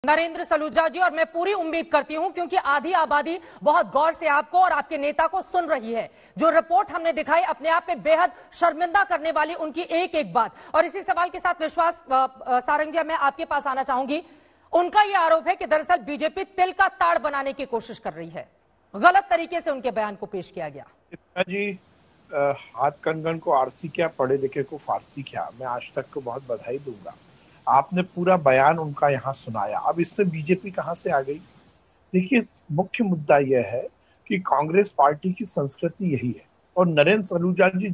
नरेंद्र सलूजा जी, और मैं पूरी उम्मीद करती हूं, क्योंकि आधी आबादी बहुत गौर से आपको और आपके नेता को सुन रही है। जो रिपोर्ट हमने दिखाई अपने आप में बेहद शर्मिंदा करने वाली उनकी एक एक बात। और इसी सवाल के साथ विश्वास सारंग जी, मैं आपके पास आना चाहूंगी। उनका यह आरोप है कि दरअसल बीजेपी तिल का ताड़ बनाने की कोशिश कर रही है, गलत तरीके से उनके बयान को पेश किया गया। जी हाथ कंगन को आरसी क्या, पढ़े लिखे को फारसी क्या। मैं आज तक को बहुत बधाई दूंगा। आपने पूरा बयान उनका यहाँ सुनाया। अब इसमें बीजेपी कहाँ से आ गई? देखिए, मुख्य मुद्दा यह है कि कांग्रेस पार्टी की संस्कृति यही है, और नरेंद्र सलूजा जी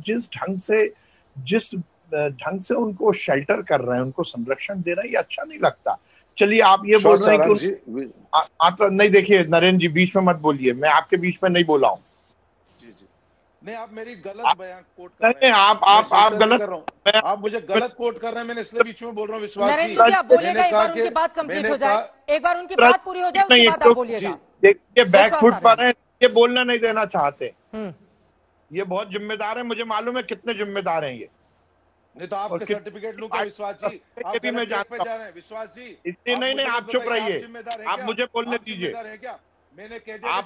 जिस ढंग से उनको शेल्टर कर रहे हैं, उनको संरक्षण दे रहे हैं, ये अच्छा नहीं लगता। चलिए, आप ये बोल रहे हैं कि आप नहीं, देखिए नरेंद्र जी बीच में मत बोलिए, मैं आपके बीच में नहीं बोला हूँ। नहीं, आप मेरी गलत बयान कोट कर रहे हैं। आप गलत कर रहे हैं। आप मुझे गलत कोट कर रहे हैं, मैंने इसलिए बीच में बोल रहा हूँ। विश्वास जी, नरेंद्र जी, आप बोलिएगा, एक बार उनकी बात कंप्लीट हो जाए, एक बार उनकी बात पूरी हो जाए, उसके बाद आप बोलिएगा। देखिए, बैकफुट पर है, ये बोलना नहीं देना चाहते। ये बहुत जिम्मेदार है, मुझे मालूम है कितने जिम्मेदार हैं ये। नहीं तो आपके सर्टिफिकेट लूंगा विश्वास जी, आप भी मैं जानता हूं। विश्वास जी, इसलिए नहीं, आप चुप रहिए, आप मुझे बोलने दीजिए। मैंने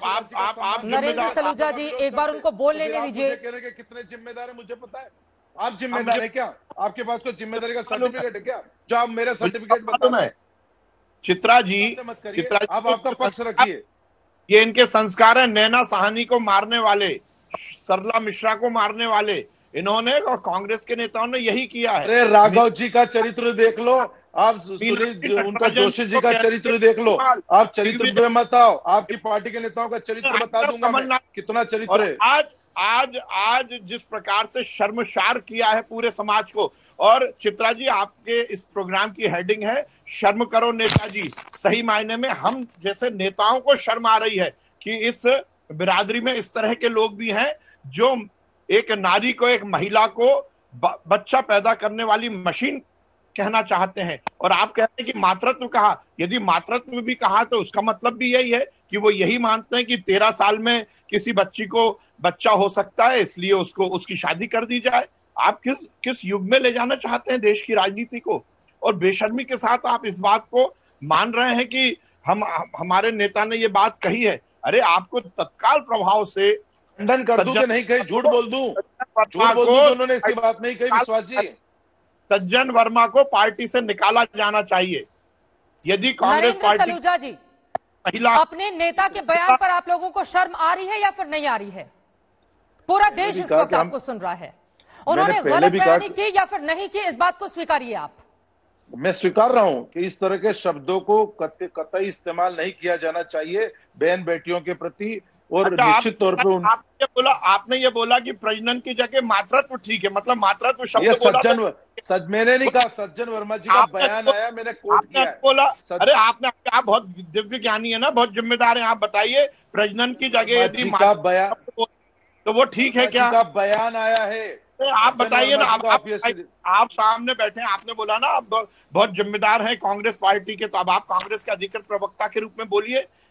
आप नरेंद्र सलूजा जी, एक बार उनको बोल लेने दीजिए। कितने जिम्मेदार है मुझे पता है। आप जिम्मेदार है क्या? आपके पास कोई जिम्मेदारी का सर्टिफिकेट है क्या, जो आप मेरा सर्टिफिकेट बता रहे हैं? चित्रा जी, आप आपका पक्ष रखिए। ये इनके संस्कार है। नैना साहनी को मारने वाले, सरला मिश्रा को मारने वाले इन्होंने, और कांग्रेस के नेताओं ने यही किया है। अरे राघव जी का चरित्र देख लो, आप उनका जोशी जी का चरित्र देख लो। आप चरित्र पे मत आओ, आपकी पार्टी के नेताओं का चरित्र बता दूंगा मैं, कितना चरित्र है। आज जिस प्रकार से शर्मसार किया है पूरे समाज को। और चित्रा जी, आपके इस प्रोग्राम की हेडिंग है शर्म करो नेताजी। सही मायने में हम जैसे नेताओं को शर्म आ रही है कि इस बिरादरी में इस तरह के लोग भी हैं जो एक नारी को, एक महिला को बच्चा पैदा करने वाली मशीन कहना चाहते हैं। और आप कहते हैं कि मातृत्व कहा। यदि मातृत्व भी कहा तो उसका मतलब भी यही है कि वो यही मानते हैं कि 13 साल में किसी बच्ची को बच्चा हो सकता है, इसलिए उसकी शादी कर दी जाए। आप किस युग में ले जाना चाहते हैं देश की राजनीति को? और बेशर्मी के साथ आप इस बात को मान रहे हैं कि हमारे नेता ने ये बात कही है। अरे, आपको तत्काल प्रभाव से खंडन कर दूं कि नहीं कही, झूठ बोल दूं? झूठ बोल दूं उन्होंने ऐसी बात नहीं कही विश्वास जी। सज्जन वर्मा को पार्टी से निकाला जाना चाहिए। यदि कांग्रेस पार्टी सलूजा जी, अपने नेता के बयान पर आप लोगों को शर्म आ रही है या फिर नहीं आ रही है? पूरा देश इस वक्त आपको सुन रहा है। उन्होंने गलत बयानी की या फिर नहीं की, इस बात को स्वीकारिए आप। मैं स्वीकार रहा हूं कि इस तरह के शब्दों को कतई इस्तेमाल नहीं किया जाना चाहिए बहन बेटियों के प्रति। और निश्चित तौर पे आपने ये बोला कि प्रजनन की जगह मातृत्व ठीक है, मतलब मातृत्व शब्द बोला। मैंने नहीं कहा, सज्जन वर्मा जी का बयान आया, मैंने कोट किया है। बोला। अरे, आप बहुत दिव्य ज्ञानी है ना, बहुत जिम्मेदार हैं। आप बताइए, प्रजनन की जगह यदि बयान तो वो ठीक है क्या? का बयान आया है, आप बताइए ना। आप सामने बैठे हैं, आपने बोला ना आप बहुत जिम्मेदार हैं कांग्रेस पार्टी के, तो अब आप कांग्रेस के अधिकृत प्रवक्ता के रूप में बोलिए